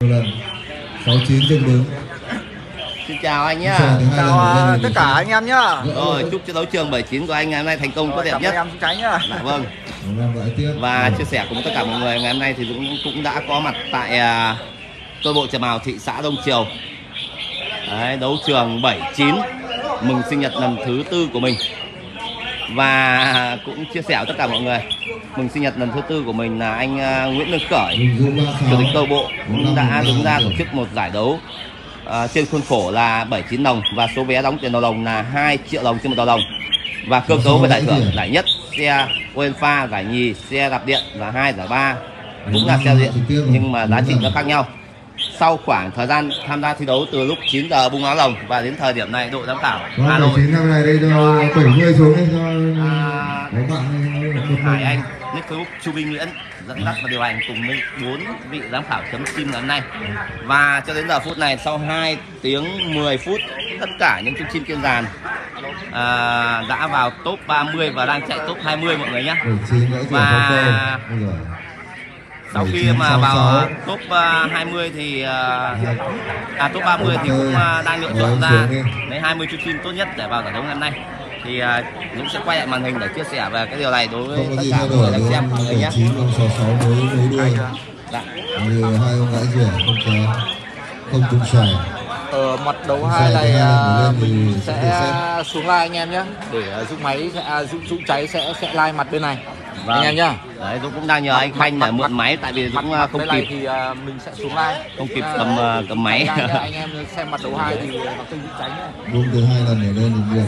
lần 69 trên đúng. Xin chào anh nhá. Chào tất cả anh em nhá. Rồi chúc cho đấu trường 79 của anh ngày hôm nay thành công tốt đẹp nhất. Em Tránh nhá. Dạ vâng. Và chia sẻ cùng tất cả mọi người ngày hôm nay thì Dũng cũng đã có mặt tại câu lạc bộ Trà Mào thị xã Đông Triều. Đấy, đấu trường 79 mừng sinh nhật lần thứ 4 của mình. Và cũng chia sẻ với tất cả mọi người mừng sinh nhật lần thứ 4 của mình là anh Nguyễn Lương Khởi, chủ tịch câu lạc bộ, cũng đã đứng ra tổ chức một giải đấu trên khuôn khổ là 79 đồng và số vé đóng tiền đầu đồng là 2 triệu đồng trên một đầu đồng. Và cơ cấu về giải thưởng: giải nhất xe Uenfa, giải nhì xe đạp điện và giải ba cũng là xe điện nhưng mà giá trị nó khác nhau. Sau khoảng thời gian tham gia thi đấu từ lúc 9 giờ bung áo lồng và đến thời điểm này, đội giám khảo Hà Nội 9 năm này đây cho 70 xuống đây cho Hải Anh, Nick Facebook, Chu Minh Nguyễn dẫn dắt và điều hành cùng với 4 vị giám khảo chấm sim ngày hôm nay. Và cho đến giờ phút này, sau 2 tiếng 10 phút, tất cả những chú chim trên dàn đã vào top 30 và đang chạy top 20 mọi người nhé. Và sau khi mà vào top 20 thì top 30 thì cũng đang lựa chọn ra lấy 20 chú chim tốt nhất để vào giải đấu ngày hôm nay. Thì Dũng sẽ quay lại màn hình để chia sẻ về cái điều này đối với tất cả mọi người đang xem mọi người nhé. 66 mới đuôi. Dạ. Hai ông gãi rửa không trúng xoài. Ở mặt đấu 2 này mình sẽ xuống like anh em nhé, để Dũng máy Dũng cháy sẽ like mặt bên này. Vâng. Anh em nhá. Đấy, Dũng cũng đang nhờ anh Khanh để mượn máy tại vì Dũng không kịp thì mình sẽ xuống like, không kịp cầm máy. Anh em xem mặt đấu 2 thì nó kênh Dũng cháy nhá. Đúng từ 2 lần để lên thì được.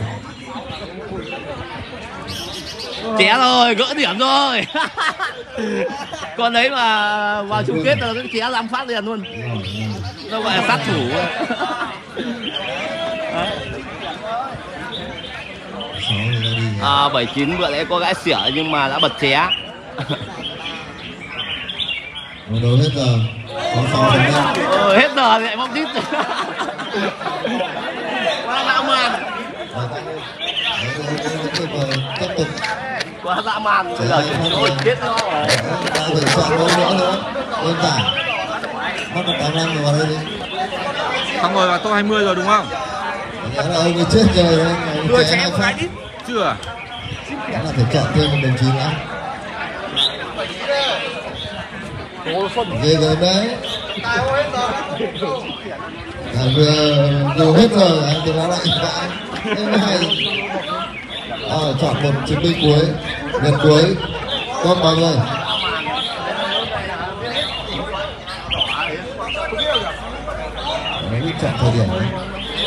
Ché rồi, gỡ điểm rồi. Còn đấy mà vào chung kết là cái ché làm phát liền luôn. Nó gọi là sát thủ. 79 bữa lẽ có gãi xỉa nhưng mà đã bật ché. Đấu hết giờ. Hết giờ thì lại bóng tít. Quá dã man. Tiếp tục. Quá dã man, bây giờ ôi chết nó rồi. Phải soạn đấu nữa. Đơn giản. Bắt được 85 rồi vào đây đi. Xong rồi vào top 20 rồi đúng không? Nhớ là ông ấy chết rồi. Đưa cho em một cái đi. Chưa? Đó là phải chọn thêm một đồng chí nữa. Ghê gớm đấy. Vừa hết rồi thì nó lại vãi. Chọn một chiến binh cuối, gần cuối, top bao nhiêu? Nó biết chọn thời điểm đấy.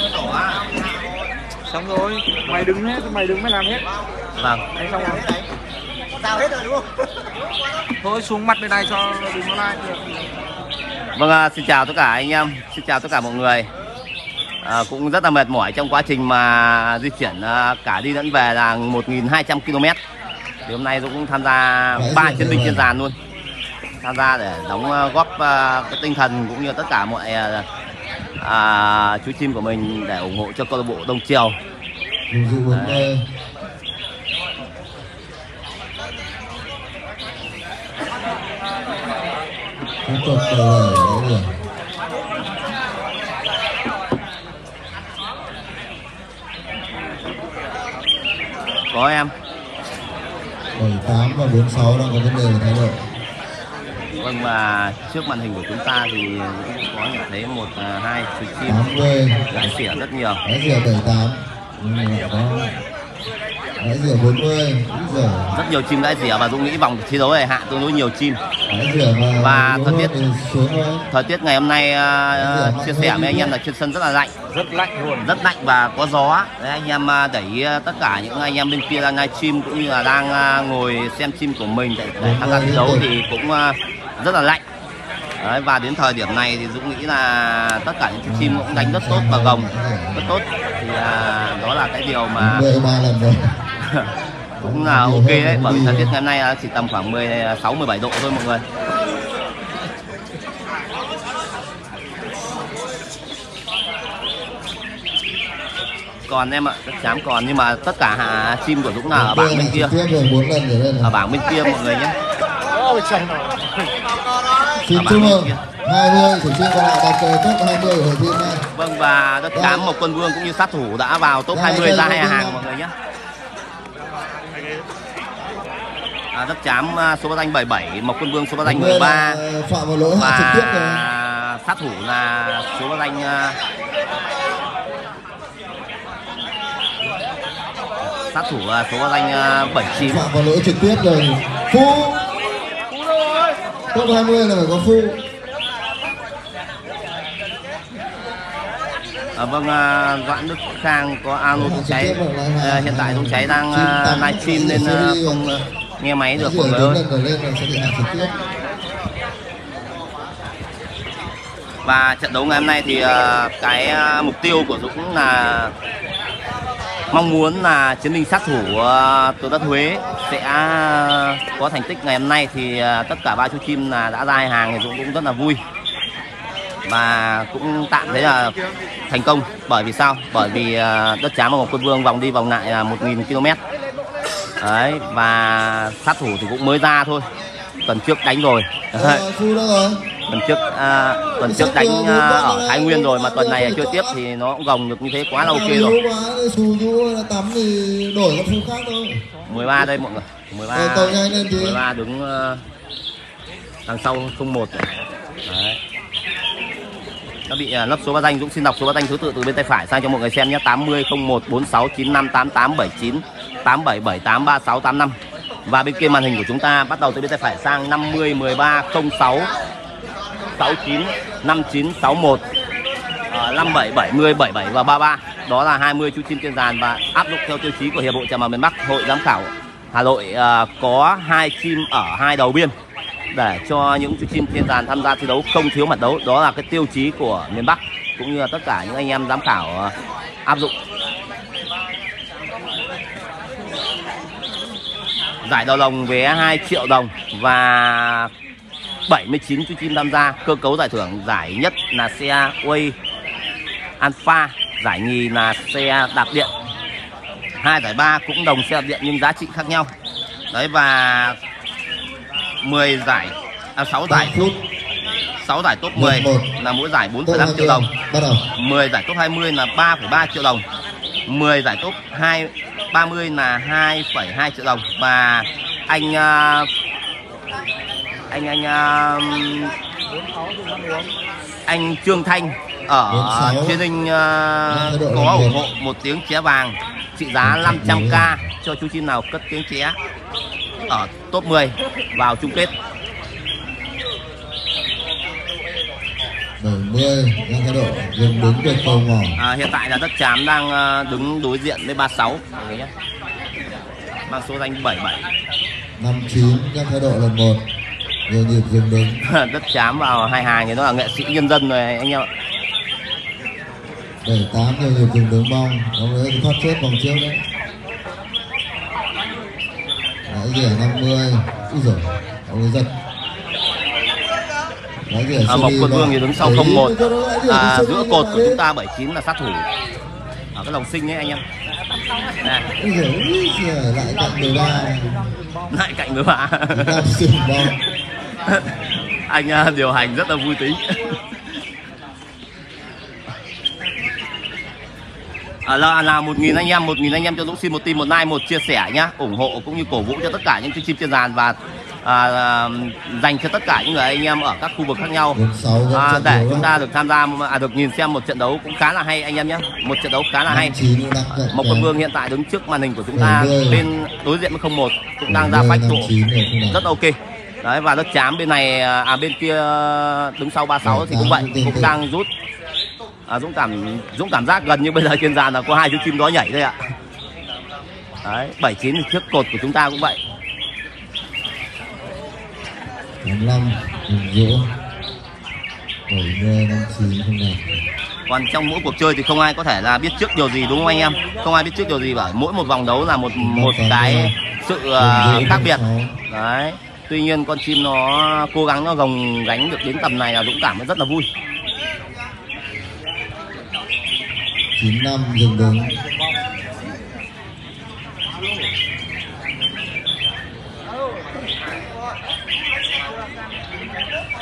Xong rồi, mày đứng mới làm hết. Vâng. Đấy, xong rồi. Tao hết rồi đúng không? Thôi xuống mặt bên này cho đừng có like được. Vâng, xin chào tất cả anh em, xin chào tất cả mọi người. Cũng rất là mệt mỏi trong quá trình mà di chuyển cả đi lẫn về là 1.200 km. Thì hôm nay tôi cũng tham gia 3 chiến binh trên dàn luôn. Tham gia để đóng góp cái tinh thần cũng như tất cả mọi chú chim của mình để ủng hộ cho câu lạc bộ Đông Triều. Có em 78 và 46 đang có vấn đề về thái độ. Vâng, và trước màn hình của chúng ta thì cũng có nhận thấy 1-2 chú chim gãi xỉa rất nhiều. Gãi xỉa 78 nhưng mà lại có gãi xỉa 40. Rất nhiều chim gãi xỉa và Dũng nghĩ vòng thi đấu này hạ tương đối nhiều chim. Và thời tiết ngày hôm nay chia sẻ với anh em là trên sân rất là lạnh, rất lạnh luôn, rất lạnh và có gió. Đấy, anh em đẩy tất cả những anh em bên kia đang live stream cũng như là đang ngồi xem chim của mình để tham gia thi đấu thì cũng rất là lạnh. Đấy, và đến thời điểm này thì Dũng nghĩ là tất cả những chú chim cũng đánh rất tốt và gồng rất tốt, thì đó là cái điều mà cũng là ok đấy, bởi vì thời tiết ngày hôm nay chỉ tầm khoảng 16-17 độ thôi mọi người. Còn em ạ, chắc chắn còn, nhưng mà tất cả chim của Dũng là ở bảng bên kia, ở bảng bên kia mọi người nhé. Ở bảng bên kia. 20 thủ chim còn lại đặt top 20 của hội thi này. Vâng, và Đất Chám, Mộc Quân Vương cũng như sát thủ đã vào top 20 ra hai hàng mọi người nhé. Đất Chám số báo danh 77, Mộc Quân Vương số báo danh 13 phạm vào lỗi hạ trực tiếp rồi. Sát thủ là số báo danh sát thủ số báo danh 79. Phạm vào lỗi trực tiếp rồi. Phu. Top 20 là phải có Phu. Vâng, Doãn Đức Khang có alo Dũng Cháy. Hiện tại Dũng Cháy đang livestream nên không nghe máy được mọi người ơi. Và trận đấu ngày hôm nay thì cái mục tiêu của Dũng là mong muốn là chiến binh sát thủ từ đất Huế sẽ có thành tích ngày hôm nay. Thì tất cả ba chú chim là đã ra hai hàng thì Dũng cũng rất là vui và cũng tạm thấy là thành công. Bởi vì sao? Bởi vì Đất Chám và Mộc Quân Vương vòng đi vòng lại là 1000 km. Đấy, và sát thủ thì cũng mới ra thôi. Tuần trước đánh rồi. Tuần trước đánh ở Thái Nguyên rồi, mà tuần này chưa tiếp thì nó cũng gồng được như thế quá là ok rồi. 13 đây mọi người. 13 đứng đằng sau 01. Đấy. Nó bị lấp số báo danh. Dũng xin đọc số báo danh thứ tự từ bên tay phải sang cho mọi người xem nhé. 80 01 46 95 88 79 87 78 36 85. Và bên kia màn hình của chúng ta bắt đầu từ bên tay phải sang 50 13 06 69 59 61 57 70 77 và 33. Đó là 20 chú chim trên dàn và áp dụng theo tiêu chí của Hiệp hội Chào Màu Miền Bắc. Hội giám khảo Hà Nội có 2 chim ở 2 đầu biên để cho những chú chim trên dàn tham gia thi đấu không thiếu mặt đấu. Đó là cái tiêu chí của miền Bắc cũng như là tất cả những anh em giám khảo áp dụng. Giải đầu lồng vé 2 triệu đồng và 79 chú chim tham gia. Cơ cấu giải thưởng: giải nhất là xe Way Alpha, giải nhì là xe đạp điện, 2 giải ba cũng đồng xe đạp điện nhưng giá trị khác nhau. Đấy, và 10 giải 6 giải top 6 giải top 10 là mỗi giải 4,5 triệu đồng. 10 giải top 20 là 3,3 triệu đồng. 10 giải top 30 là 2,2 triệu đồng. Và anh Trương Thanh ở Thiên Ninh có ủng hộ một tiếng ché vàng trị giá 500k cho chú chim nào cất tiếng ché ở top 10 vào chung kết. 70 đang thái độ dừng đứng trên cầu ngỏ. Hiện tại là Đất Chám đang đứng đối diện với 36 nhé, mang số danh 77. 59 đang thái độ lần 1, nhiều nhịp dừng đứng. Đất Chám vào hai hàng thì nó là nghệ sĩ nhân dân rồi anh em ạ. 78 nhiều nhịp dừng đứng bong, nó mới thoát chết vòng trước đấy. Đấy rỉa 50, úi giời, ông ấy giật. Mộc Quân Vương thì đứng sau 01. Giữa cột của chúng ta 79 là sát thủ ở cái lồng sinh ấy anh em. Lại cạnh 13. Lại cạnh 13. Anh điều hành rất là vui tính. Là 1000 anh em cho Dũng xin một tim một like, một chia sẻ nhá, ủng hộ cũng như cổ vũ cho tất cả những chú chim trên dàn và dành cho tất cả những người anh em ở các khu vực khác nhau để chúng ta được tham gia được nhìn xem một trận đấu cũng khá là hay anh em nhé. Một trận đấu khá là hay. Mộc Quân Vương hiện tại đứng trước màn hình của chúng ta bên đối diện với 01 cũng đang ra phách độ rất ok. Đấy, và Đất Chám bên này bên kia đứng sau 36 thì cũng vậy, cũng đang rút. Dũng cảm giác gần như bây giờ trên dàn là có 2 chú chim đó nhảy thôi ạ. Đấy, 79 thì trước cột của chúng ta cũng vậy. 85 giữa 70 59 không nào. Còn trong mỗi cuộc chơi thì không ai có thể là biết trước điều gì, đúng không anh em? Không ai biết trước điều gì, bởi mỗi một vòng đấu là một cái sự khác biệt. Đấy. Tuy nhiên con chim nó cố gắng nó gồng gánh được đến tầm này là Dũng cảm rất là vui. 95 dừng đứng.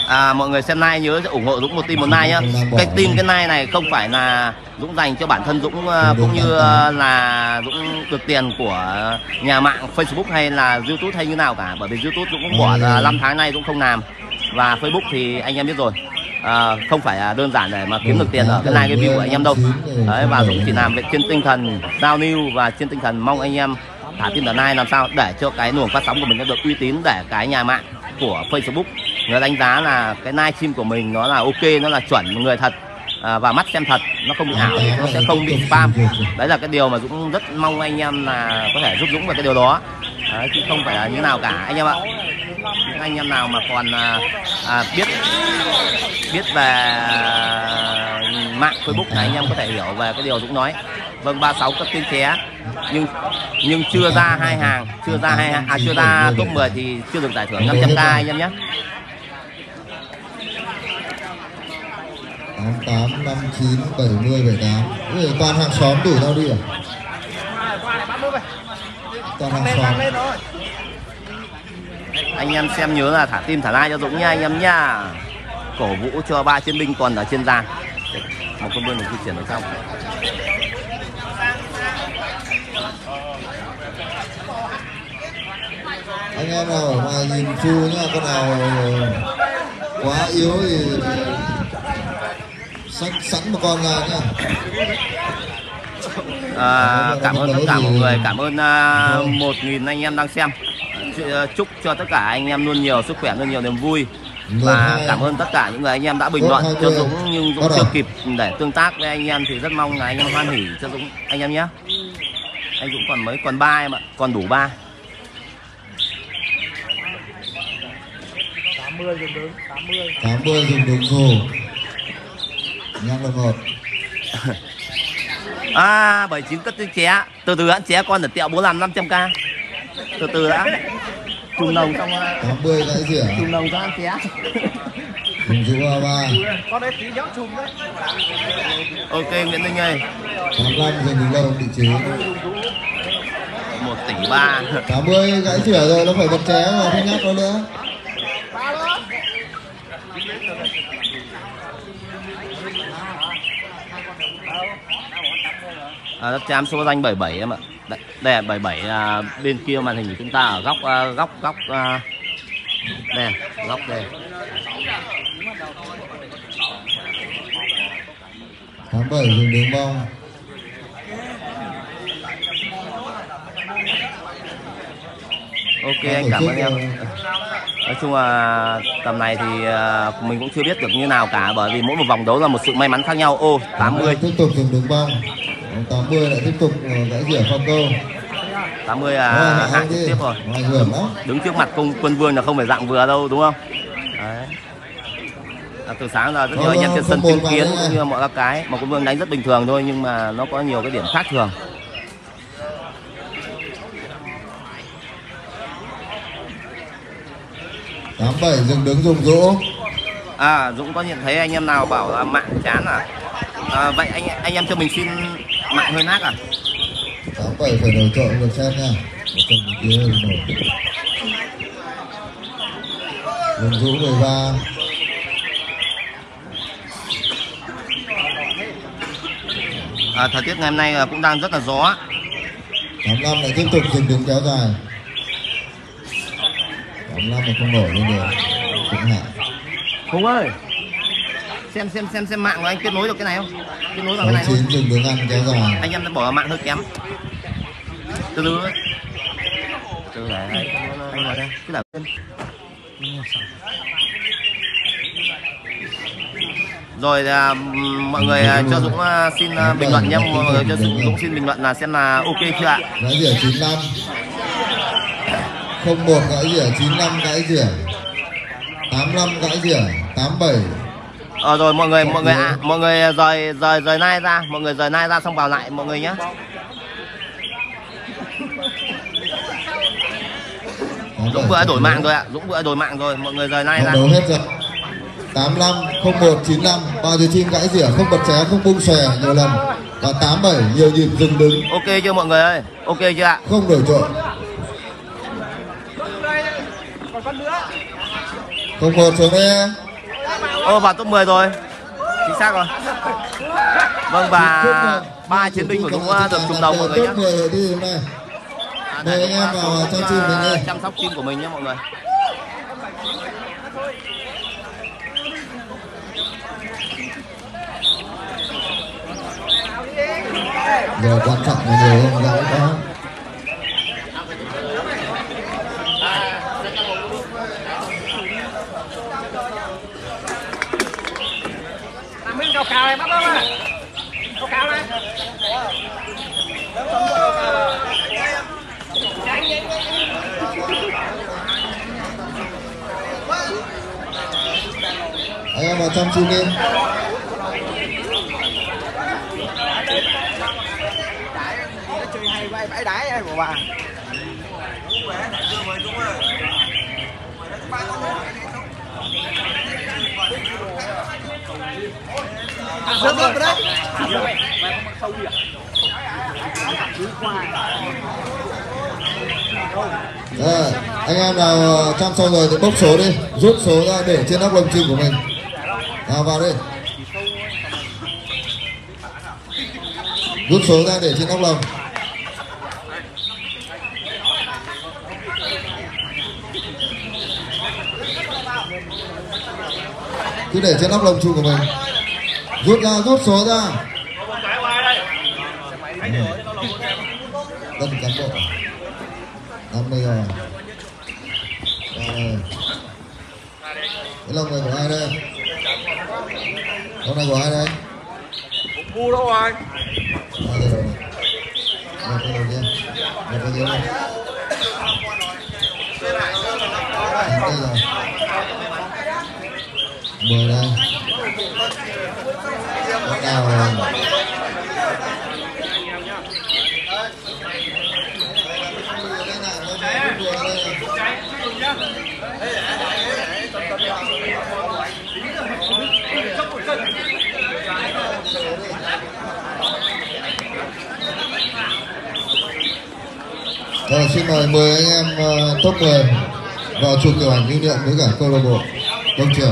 Mọi người xem like nhớ ủng hộ Dũng một team một like nhá. Cái team cái like này không phải là Dũng dành cho bản thân Dũng, cũng như là Dũng được tiền của nhà mạng Facebook hay là YouTube hay như nào cả. Bởi vì YouTube Dũng cũng bỏ 5 tháng nay Dũng không làm, và Facebook thì anh em biết rồi, không phải đơn giản để mà kiếm được tiền ở cái like cái view của anh em đâu. Đấy, và Dũng chỉ làm về trên tinh thần giao lưu và trên tinh thần mong anh em thả tim like làm sao để cho cái luồng phát sóng của mình nó được uy tín, để cái nhà mạng của Facebook người đánh giá là cái live stream của mình nó là ok, nó là chuẩn người thật, và mắt xem thật, nó không bị ảo, nó sẽ không bị spam. Đấy là cái điều mà Dũng rất mong anh em là có thể giúp Dũng về cái điều đó. Đấy, chứ không phải là như nào cả anh em ạ. Những anh em nào mà còn biết về mạng Facebook này, anh em có thể hiểu về cái điều Dũng nói. Vâng, 36 cấp tiên ché nhưng chưa ra hai hàng, chưa ra top 10 thì chưa được giải thưởng 500k anh em nhé. 88, 59, 70, 78. Toàn hàng xóm đuổi nhau đi à? Toàn hàng xóm. Anh em xem nhớ là thả tim thả like cho Dũng nha anh em nha. Cổ vũ cho 3 chiến binh còn ở trên giàn. Một con bươn được di chuyển ở trong. Anh em nào ở ngoài nhìn chu nhá, con nào quá yếu thì sẵn một con ra nhá. Cảm ơn tất cả mọi người, cảm ơn 1.000 anh em đang xem. Chúc cho tất cả anh em luôn nhiều sức khỏe, luôn nhiều niềm vui. Và cảm ơn tất cả những người anh em đã bình luận cho Dũng, nhưng Dũng chưa kịp để tương tác với anh em, thì rất mong là anh em hoan hỉ cho Dũng anh em nhé. Anh Dũng còn 3 em ạ, còn đủ 3. 80 dùng đứng, 80 dùng đứng rồi. Nhanh là 1. 79 cất tiếng ché. Từ từ ăn ché con để tẹo 45 500k. Từ từ đã. Chùm nồng xong 80 gãy rỉa. Chùm nồng cho ăn ché. Dùng dụ 33. con đấy tí nhóc chùm đấy. Ok Nguyễn Linh ơi. 85 dùng đứng lâu bị chế. 1 tỷ 3. 80 gãy rỉa rồi, nó phải bật ché mà không nhắc nó nữa. Đất chám số danh 77 em ạ. Đây là 77 là bên kia màn hình của chúng ta ở góc đây, góc đây. 87 dùng đứng bông. Ok anh cảm ơn em. Nói chung là tầm này thì mình cũng chưa biết được như nào cả, bởi vì mỗi một vòng đấu là một sự may mắn khác nhau. 80 tiếp tục dùng đứng bông. 80 lại tiếp tục gãy rỉa phong câu. 80 là hạng trực tiếp rồi. Đứng trước mặt quân vương là không phải dạng vừa đâu đúng không? Đấy. Từ sáng giờ rất nhiều anh em trên sân chứng kiến cũng như mọi các cái mà quân vương đánh rất bình thường thôi, nhưng mà nó có nhiều cái điểm khác thường. Tám 7 dừng đứng dùng Dũng. Dũng có nhận thấy anh em nào bảo là mạng chán à? Vậy anh em cho mình xin mạng hơi nát à? 87 phải đổi trội được xem nha. Dùng Dũng 13. Thời tiết ngày hôm nay cũng đang rất là gió. 85 lại tiếp tục dừng đứng kéo dài. 85 mà không nổi lên được. Cũng hạ. Hùng ơi, xem mạng của anh kết nối được cái này không? Kết nối vào cái này thôi. 9 dừng đứng ăn kéo dài. Anh em đã bỏ mạng hơi kém. Từ từ đấy. Từ đấy. Anh ngồi đây. Cứ đảo lên. Rồi mọi người cho Dũng xin bình luận nhé. Mọi người cho Dũng xin bình luận là xem là ok chưa ạ? Gãy rỉa 95. 01 gãy rỉa, 95 gãy rỉa. 85 gãy rỉa, 87. Rồi mọi người rời nai ra, mọi người rời nai ra xong vào lại mọi người nhé. Dũng vừa đổi mạng rồi ạ, Dũng vừa đổi mạng rồi, mọi người rời nai ra. Đấu hết rồi. 85, 01, 95, bao nhiêu chim gãy rỉa, không bật ché, không bung xòe nhiều lần. Và 87, nhiều nhịp dừng đứng. Ok chưa mọi người ơi? Ok chưa ạ? Không đổi trội. 01 xuống đây. Vào top 10 rồi. Chính xác rồi. Vâng, và 3 chiến binh của Dũng được trùng đồng mọi người nhé. Mời anh em vào chăm chim mình đây. Chăm sóc chim của mình nhé mọi người. Giờ quan trọng là nhiều không gãy đó. Mình cao cao này bắt đó mà. Cao cao này. Anh em vào chăm chim đi. Chơi hay vai bãi đái ấy của bà. Rớt rớt đấy. Anh em nào chăm xong rồi thì bốc số đi, rút số ra để trên nắp lồng chim của mình. Nào vào đi. Rút số ra để trên nắp lồng. Cứ để trên nắp lồng chim của mình. Rút ra, rút số ra. Tân cán bộ 50 rồi. Đây. Cái lồng này của ai đây? Lồng này của ai đây? Ngu đâu rồi? Đây rồi. Một cái đầu tiên. Một cái dưới đây. Đây rồi. 10 đây. Bắt đầu rồi. Rồi, xin mời anh em top 10 vào chụp kiểu ảnh lưu niệm với cả câu lạc bộ Đông Triều.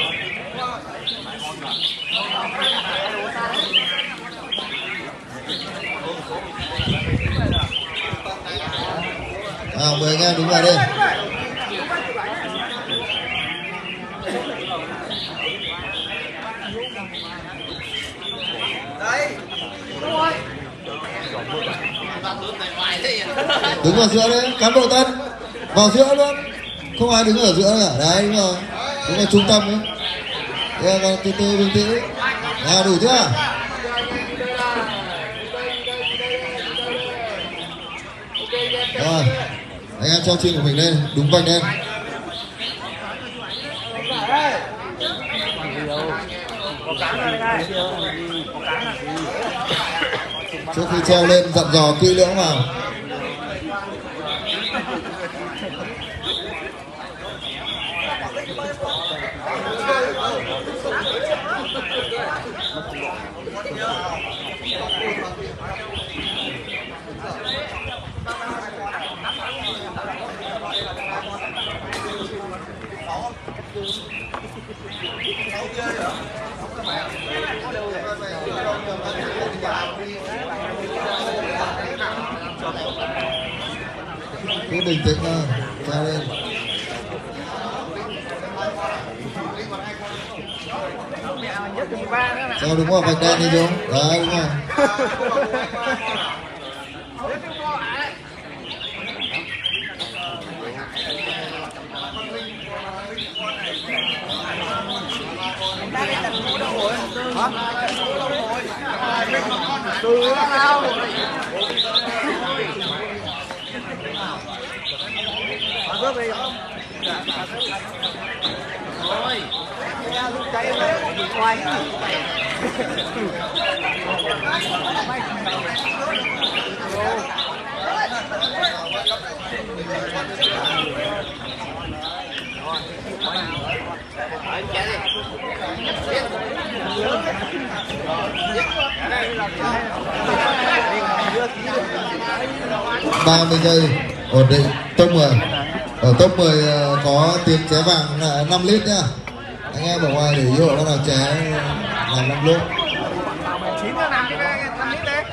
Mời anh em đứng vào đây. Đứng vào giữa đấy, cán bộ Tân vào giữa luôn, không ai đứng ở giữa cả. Đấy, đúng rồi, đứng ở trung tâm ấy. Từ từ bình tĩnh. Nào, đủ chưa? Rồi, anh em cho chim của mình lên, đúng vành lên. Trước khi treo lên dặn dò kỹ lưỡng vào. Cứ bình tĩnh thôi, treo lên. Treo đúng vào vạch đen đi Dũng. Đấy, đúng rồi. Ba 30 giây ổn định top 10. Ở top 10 có tiếng ché vàng 5 lít nhá. Anh em ở ngoài để ý hộ con nào ché làm 5 lốt. 9 là làm cái 5 lít đấy.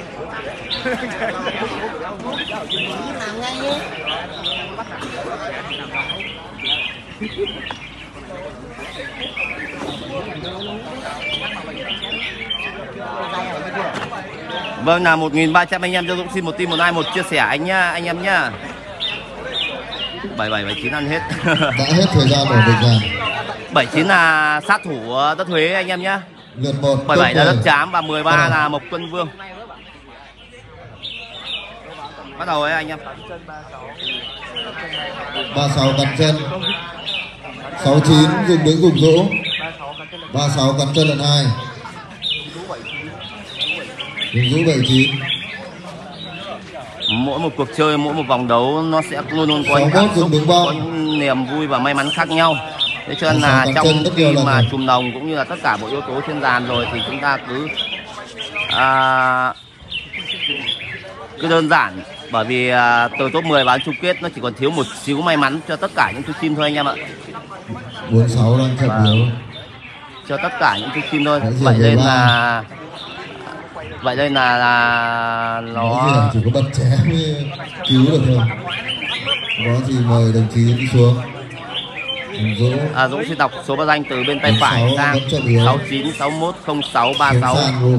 Làm ngay đi. Vâng, là 1.300 anh em cho Dũng xin một tim 121 chia sẻ anh nhá, anh em nhá. 77 79 ăn hết. Đã hết thời gian ổn định rồi. 79 là sát thủ đất Huế anh em nhá. Lượt 1 77 là đất Trám và 13 là Mộc Quân Vương. Bắt đầu ấy anh em. 36 cắn chân. 69 dùng đứng gục rỗ. 36 cắn chân lần 2. Dùng rũ 79. Mỗi một cuộc chơi, mỗi một vòng đấu nó sẽ luôn luôn có những cảm xúc, có những niềm vui và may mắn khác nhau. Thế cho nên là trong khi mà chùm đồng cũng như là tất cả bộ yếu tố trên dàn rồi thì chúng ta cứ đơn giản, bởi vì từ top 10 vào chung kết nó chỉ còn thiếu một xíu may mắn cho tất cả những chú chim thôi anh em ạ. 46 đang chậm yếu. Cho tất cả những chú chim thôi. Vậy nên là nó chỉ có bật ché mới cứu được thôi. Có thì mời đồng chí đi xuống. Dũng xin đọc số báo danh từ bên tay phải sang 69 61 06 36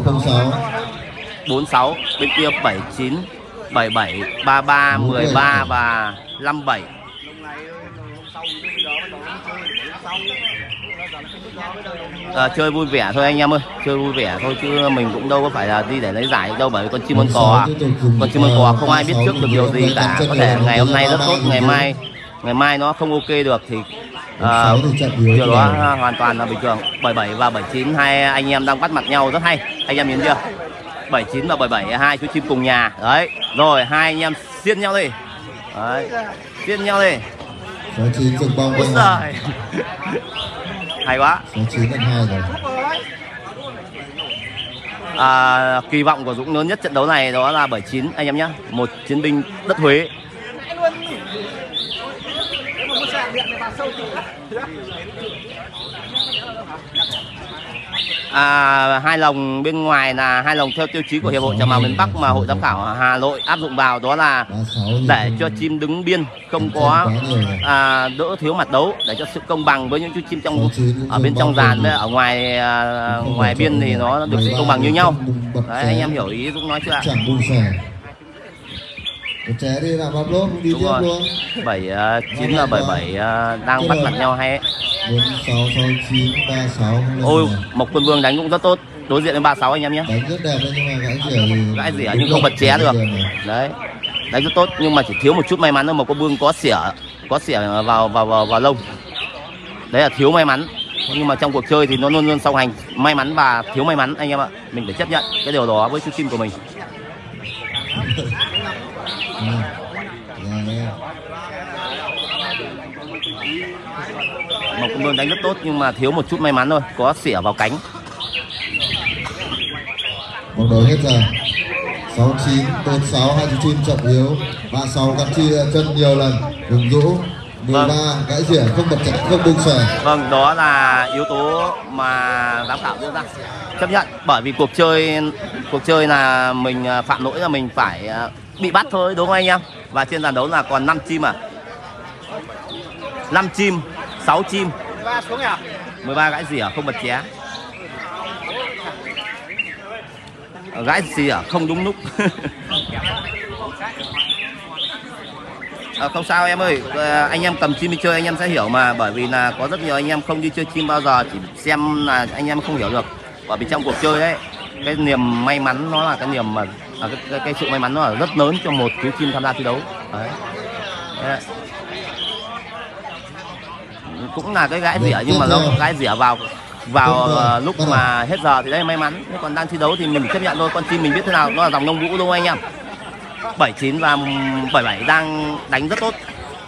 46, bên kia 79 77 33 13 và 57. Chơi vui vẻ thôi anh em ơi, chơi vui vẻ thôi chứ mình cũng đâu có phải là đi để lấy giải đâu, bởi vì con chim con cò, con chim con cò không ai biết trước được điều gì cả. Có thể ngày hôm nay rất tốt, ngày mai nó không ok được thì điều đó hoàn toàn là bình thường. 77 và 79 hai anh em đang bắt mặt nhau rất hay, anh em nhìn chưa? 79 và 77 hai chú chim cùng nhà đấy, rồi hai anh em xiên nhau đi, đấy, xiên nhau đi. 69 dừng bong bên ngoài. Hay quá. 69 lần 2 rồi. Kỳ vọng của Dũng lớn nhất trận đấu này đó là 79 anh em nhé, một chiến binh đất Huế. Hai lồng bên ngoài là hai lồng theo tiêu chí của Hiệp hội Chả Mào miền Bắc mà Hội Giám khảo Hà Nội áp dụng vào, đó là để cho chim đứng biên không có đỡ thiếu mặt đấu, để cho sự công bằng với những chú chim ở bên trong dàn với ở ngoài biên thì nó được sự công bằng như nhau. Đấy, anh em hiểu ý Dũng nói chưa ạ? Ché đi làm bắp lốp đi tiếp luôn. 79 là 77 đang bắt mặt nhau hay ấy. 46 69 36. Ôi, Mộc Quân Vương đánh cũng rất tốt đối diện với 36 anh em nhé. Đánh rất đẹp đấy, nhưng mà gãy rỉa nhưng không bật ché được. Đấy. Đánh rất tốt nhưng mà chỉ thiếu một chút may mắn thôi. Mộc Quân Vương có xỉa vào lông. Đấy là thiếu may mắn. Nhưng mà trong cuộc chơi thì nó luôn luôn song hành may mắn và thiếu may mắn anh em ạ. Mình phải chấp nhận cái điều đó với chú chim của mình. Mộc Quân Vương đánh rất tốt nhưng mà thiếu một chút may mắn thôi, có xỉa vào cánh. Vòng đấu hết giờ. 69 46 hai chú chim chậm yếu. 36 cắn chi chân nhiều lần, đừng rũ. 13 gãy rỉa không bật chặt không bung xòe. Vâng, đó là yếu tố mà giám khảo đưa ra. Chấp nhận, bởi vì cuộc chơi là mình phạm lỗi là mình phải bị bắt thôi, đúng không anh em? Và trên dàn đấu là còn 5 chim 5 chim, 6 chim. 13 xuống à? 13 gãy rỉa không bật ché. Gãy rỉa không đúng lúc. Không sao em ơi, anh em cầm chim đi chơi anh em sẽ hiểu mà, bởi vì là có rất nhiều anh em không đi chơi chim bao giờ, chỉ xem là anh em không hiểu được. Bởi vì trong cuộc chơi ấy, cái niềm may mắn nó là cái niềm mà cái sự may mắn nó là rất lớn cho một chú chim tham gia thi đấu. Đấy. Đấy. Cũng là cái gãy rỉa nhưng mà nó gãy rỉa vào lúc mà hết giờ thì đấy may mắn. Nếu còn đang thi đấu thì mình chấp nhận thôi, con chim mình biết thế nào, nó là dòng nông vũ đúng không anh em? 79 và 77 đang đánh rất tốt.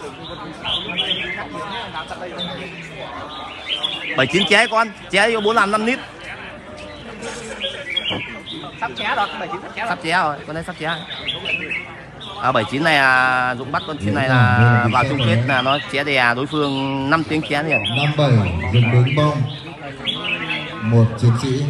79 ché con, ché vô 4 làm 5 lít. Sắp ché rồi, 79 sắp ché rồi. Sắp ché rồi, con đây sắp ché. 79 này Dũng bắt con chim này là vào chung kết là nó ché đè đối phương 5 tiếng ché liền. 57 dừng đứng bông. Một chiến sĩ.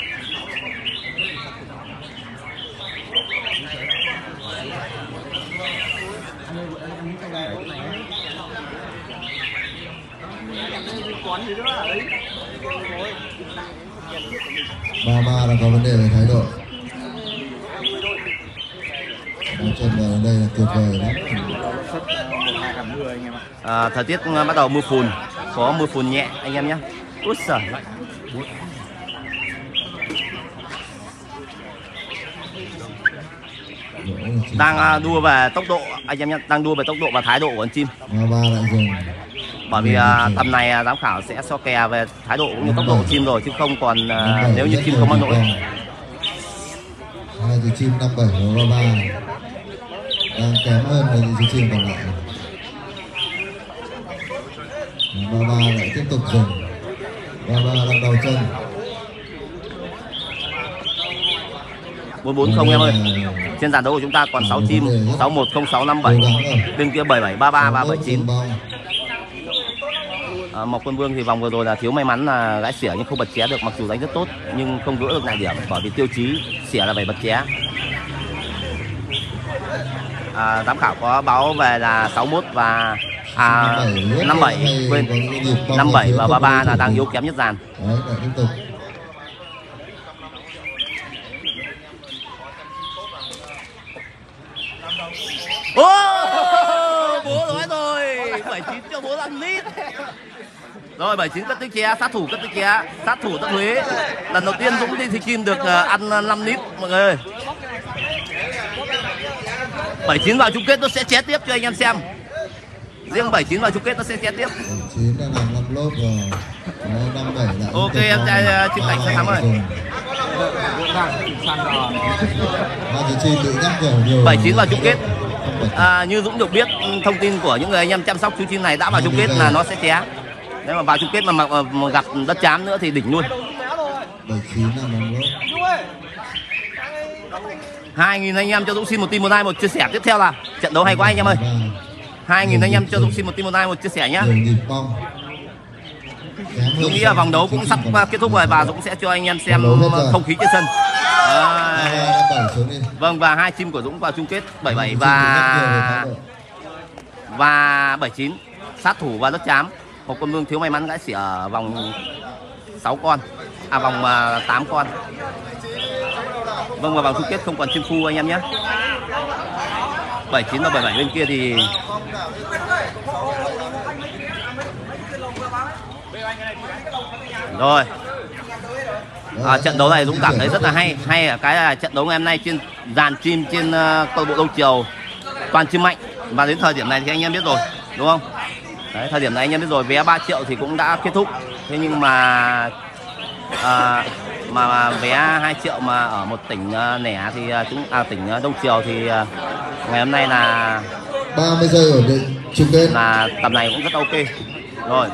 Ba là có vấn đề về thái độ. Đá chân vào đây là tuyệt vời đấy. Thời tiết bắt đầu mưa phùn, có mưa phùn nhẹ anh em nhé. Úi giời. Đang đua về tốc độ anh em nhé, đang đua về tốc độ và thái độ của con chim. Ba lại dùng. Bởi vì tầm này giám khảo sẽ so kè về thái độ cũng như tốc độ của chim rồi, chứ không còn nếu như chim không mắc lỗi. Hai chú chim 57 và 33 đang kém hơn những chú chim còn lại. 33 lại tiếp tục dừng. 33 đang đầu chân. 440 em ơi. Trên dàn đấu của chúng ta còn 6 chim, 610657. Bên kia 7733 379. Mộc Quân Vương thì vòng vừa rồi là thiếu may mắn là gãi xỉa nhưng không bật ché được, mặc dù đánh rất tốt nhưng không gỡ được lại điểm bởi vì tiêu chí xỉa là phải bật ché. Giám khảo có báo về là 61 và 57 quên 57 và 33 là đang yếu kém nhất dàn. Đấy, lại tiếp tục. Bố nói rồi, 79 cho bố ăn lít. Rồi 79 cất tiếng ché, sát thủ cất tiếng ché, sát thủ Tân Huế. Lần đầu tiên Dũng đi thì Kim được ăn 5 lít mọi người ơi. 79 vào chung kết nó sẽ ché tiếp cho anh em xem. Riêng 79 vào chung kết nó sẽ ché tiếp. 79 đang làm 5 lốp rồi. 57 lại. Ok em trai chim cảnh sẽ thắng rồi. 79 vào chung kết. Như Dũng được biết thông tin của những người anh em chăm sóc chú chim này đã vào chung kết là nó sẽ ché. Nếu mà vào chung kết mà gặp đất chám nữa thì đỉnh luôn. 79 là 5 lốp. 2.000 anh em cho Dũng xin một team 1-2 một chia sẻ tiếp theo là trận đấu hay quá anh em ơi. 2.000 anh em cho Dũng xin một team 1-2 một chia sẻ nhé. Dũng nghĩ là vòng đấu cũng sắp kết thúc rồi và Dũng sẽ cho anh em xem không khí trên sân. Vâng, và hai chim của Dũng vào chung kết 77 và 79, sát thủ và đất chám. Mộc Quân Vương thiếu may mắn gãi xỉa ở vòng 6 con, vòng 8 con. Vâng, và vòng chung kết không còn chim phu anh em nhé. 79 và 77 bên kia thì rồi. Trận đấu này Dũng cảm thấy rất là hay ở cái là trận đấu ngày hôm nay trên dàn chim trên câu lạc bộ Đông Triều toàn chim mạnh, và đến thời điểm này thì anh em biết rồi đúng không? Đấy, thời điểm này anh em biết rồi, vé 3 triệu thì cũng đã kết thúc. Thế nhưng mà vé 2 triệu mà ở một tỉnh lẻ thì tỉnh Đông Triều thì ngày hôm nay là 30 giây ổn định chung kết, là tầm này cũng rất ok rồi.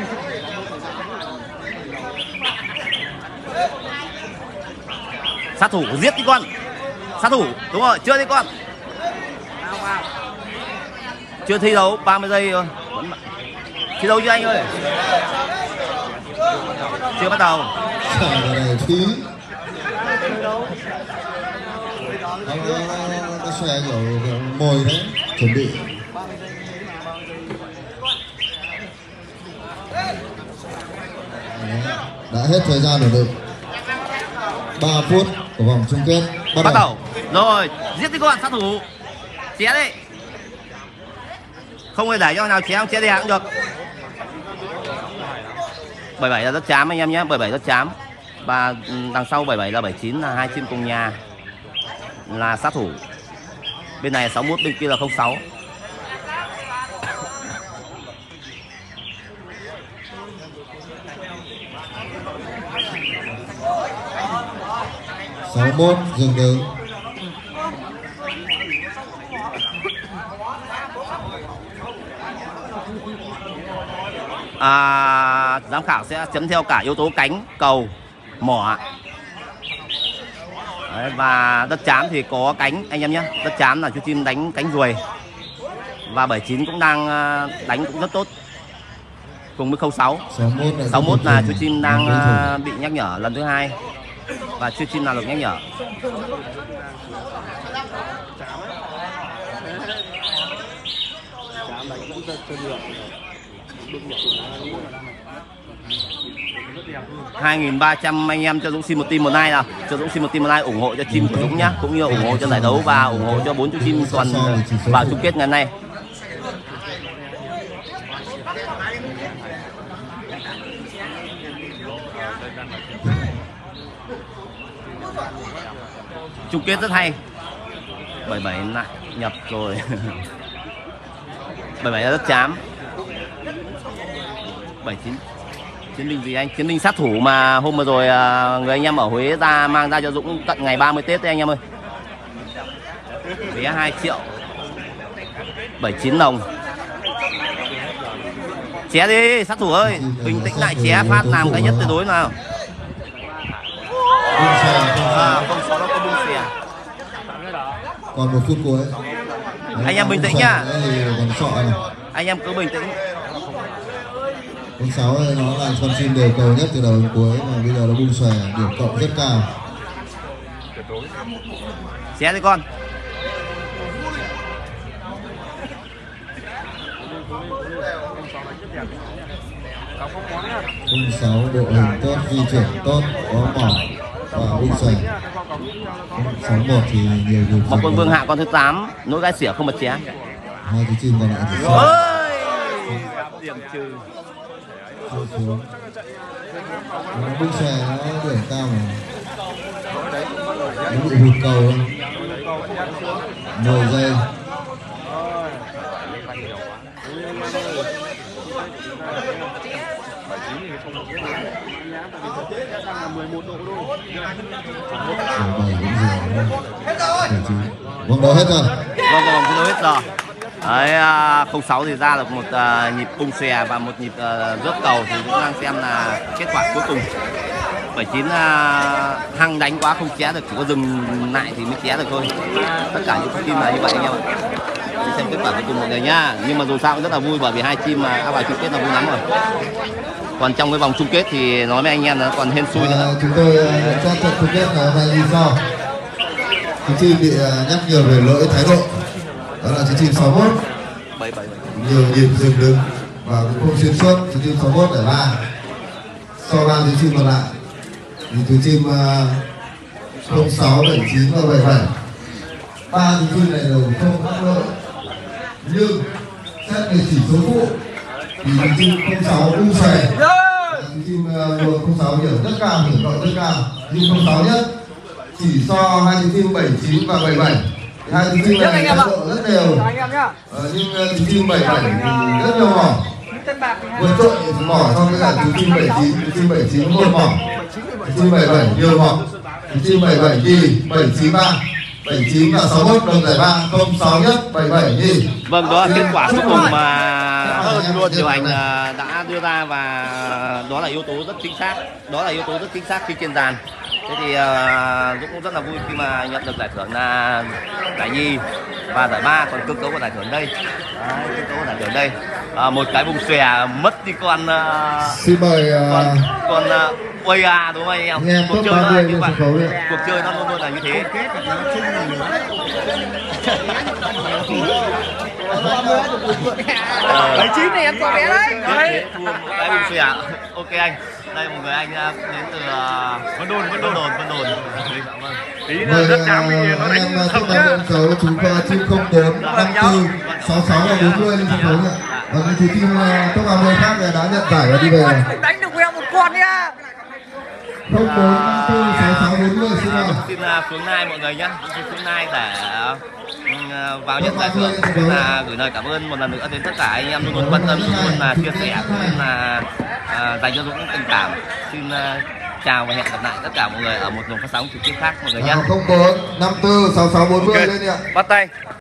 Sát thủ giết đi con. Sát thủ đúng rồi, chưa đi con. Chưa thi đấu 30 giây thôi. Thi đấu chưa anh ơi? Chưa bắt đầu. Nó xòe kiểu mồi đấy, chuẩn bị. Đã hết thời gian rồi. 3 phút của vòng chung kết bắt đầu. Rồi, giết đi các bạn sát thủ. Ché đi. Không hề để cho nào ché không, ché đi cũng được. 77 là rất chám anh em nhé, 77 rất chám. Và đằng sau 77 là 79 là hai chim cùng nhà là sát thủ. Bên này 61, bên kia là 06. Môn dừng đứng. Giám khảo sẽ chấm theo cả yếu tố cánh, cầu, mỏ. Đấy, và đất chám thì có cánh anh em nhé. Đất chám là chú chim đánh cánh ruồi. Và 79 cũng đang đánh cũng rất tốt. Cùng với 06. 61 là chú chim đang bị nhắc nhở lần thứ 2 và chưa chim nào được nhắc nhở. $2.300 anh em cho Dũng xin một team một like nào, cho Dũng xin một team một like ủng hộ cho chim của Dũng nhá, cũng như ủng hộ cho giải đấu và ủng hộ cho 4 chú chim còn vào chung kết ngày hôm nay. Chung kết rất hay. 77 lại nhập rồi. 77 là rất chám. 79 chiến binh gì anh? Chiến binh sát thủ mà hôm vừa rồi người anh em ở Huế ra mang ra cho Dũng tận ngày 30 Tết đấy anh em ơi. Vé 2 triệu. 79 đồng. Ché đi sát thủ ơi, bình tĩnh lại, ché phát làm cái nhất tuyệt đối nào. Không số nó có bung xè. Còn 1 phút cuối. Anh em bình tĩnh nhá. Còn sọ này. Anh em cứ bình tĩnh. Con 6 nó là con chim đều cầu nhất từ đầu đến cuối mà bây giờ nó bung xòe, điểm cộng rất cao. Xé đi con. Bung 6 đội hình tốt, di chuyển tốt, có mỏ và bung xòe. 61 thì nhiều điều. Một con vương hạ con thứ 8, nối gai xỉa không bật ché. 2 chú chim còn lại thì sao? Ôi! Điểm trừ. Nó bung xòe nó điểm cao mà. Nó bị hụt cầu 10 giây. Vòng đấu hết rồi. Vâng, vòng đấu hết rồi. Đấy, 06 thì ra được một nhịp bung xòe và một nhịp rớt cầu thì cũng đang xem là kết quả cuối cùng. 79 hăng đánh quá không ché được, chỉ có dừng lại thì mới ché được thôi. Tất cả những team là như vậy anh em ạ. Đi xem kết quả cuối cùng mọi người nhá. Nhưng mà dù sao cũng rất là vui bởi vì 2 team áp vào chung kết là vui lắm rồi. Còn trong cái vòng chung kết thì nói với anh em nó còn hên xui nữa. Chúng tôi cho trận chung kết ngày hôm nay như sau. Chú chim bị nhắc nhiều về lỗi thái độ. Đó là chú chim 61. Nhiều nhịp dừng đứng và cũng không xuyên suốt. Chú chim 61 để 3. So 3 chú chim còn lại thì chú chim 06, 79 và 77. 3 chú chim này đều không mắc lỗi. Nhưng xét về chỉ số phụ thì chú chim 06 bung xòe. Chú chim 06 điểm rất cao, điểm cộng rất cao. Nhưng 06 nhất. Chỉ so 2 chú chim 79 và 77. 2 chú chim này thái độ rất đều. Nhưng chú chim 77 thì rất nhiều mỏ. Vượt trội mỏ so với cả chú chim 79. Chú chim 79 một mỏ. Chú chim 77 nhiều mỏ. Chú chim 77 nhì, 79 3. 79 và 61 đồng giải 3, 06 nhất, 77 nhì. Vâng, đó là kết quả cuối cùng mà hơn luôn điều hành đã đưa ra và đó là yếu tố rất chính xác. Đó là yếu tố rất chính xác khi trên dàn. Thế thì Dũng cũng rất là vui khi mà nhận được giải thưởng là giải nhì và giải 3, còn cơ cấu của giải thưởng đây. Đấy, cơ cấu của giải thưởng đây. Một cái bung xòe mất đi con xin mời con Oya đúng không anh em? Cuộc chơi nó như vậy. Cuộc chơi nó luôn luôn là như thế. 79 này em có vé đấy. Đấy. Cái bung xòe. Ok anh. Đây một người anh đến từ Vân Đồn. Tí nữa rất chào nó đánh không nhá. Chúng ta chim 04 54 66 và 40 lên sân khấu nhỉ. Và cái chú chim top 30 khác đã nhận giải và đi về. Đánh được em một con nha. 04 54 66 40 xin mời. Xin Phương Nai mọi người nhé. Xin Phương Nai để vào nhận giải thưởng. Là gửi lời cảm ơn một lần nữa đến tất cả anh em luôn luôn quan tâm, luôn luôn là chia sẻ, luôn là dành cho Dũng tình cảm. Xin chào và hẹn gặp lại tất cả mọi người ở một luồng phát sóng trực tiếp khác mọi người nhé. 04 54 66 40 lên đi ạ. Bắt tay.